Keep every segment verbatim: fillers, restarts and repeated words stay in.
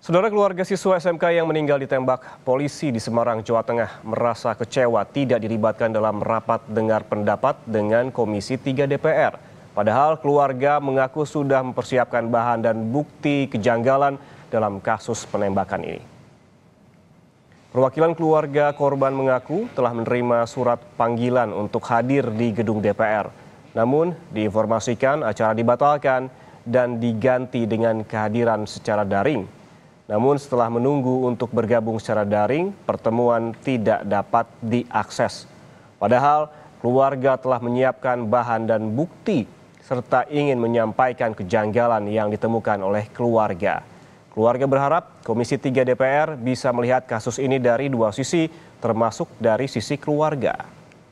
Saudara, keluarga siswa S M K yang meninggal ditembak polisi di Semarang, Jawa Tengah merasa kecewa tidak dilibatkan dalam rapat dengar pendapat dengan Komisi tiga D P R. Padahal keluarga mengaku sudah mempersiapkan bahan dan bukti kejanggalan dalam kasus penembakan ini. Perwakilan keluarga korban mengaku telah menerima surat panggilan untuk hadir di gedung D P R. Namun diinformasikan acara dibatalkan dan diganti dengan kehadiran secara daring. Namun setelah menunggu untuk bergabung secara daring, pertemuan tidak dapat diakses. Padahal keluarga telah menyiapkan bahan dan bukti serta ingin menyampaikan kejanggalan yang ditemukan oleh keluarga. Keluarga berharap Komisi tiga D P R bisa melihat kasus ini dari dua sisi, termasuk dari sisi keluarga.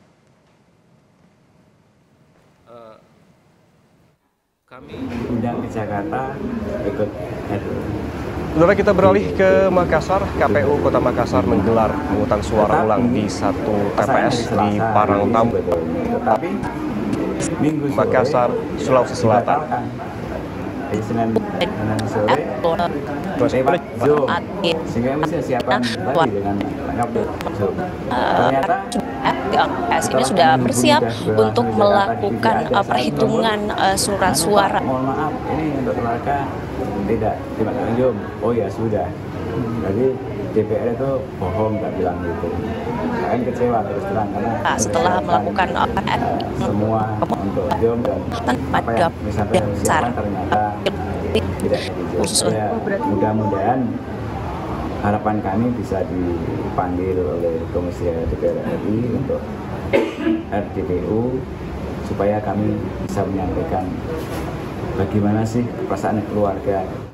Uh, kami undang ke Jakarta ikut itu. Saudara, kita beralih ke Makassar. K P U Kota Makassar menggelar pemungutan suara ulang di satu T P S di Parangtambu, Makassar, Sulawesi Selatan. Sehingga mesti siapkan lagi dengan lengkap. Ternyata ini sudah bersiap untuk melakukan perhitungan surat suara. Mohon maaf, ini untuk keluarga tidak dimakan jom. Oh ya sudah. Jadi D P R itu bohong, nggak bilang gitu. Kan kecewa terus terang karena setelah melakukan uh, semua untuk jom dan apa yang misalnya siapkan ternyata tidak begitu. Ya, mudah-mudahan harapan kami bisa dipanggil oleh Komisi D P R R I untuk R D P U supaya kami bisa menyampaikan bagaimana sih perasaan keluarga.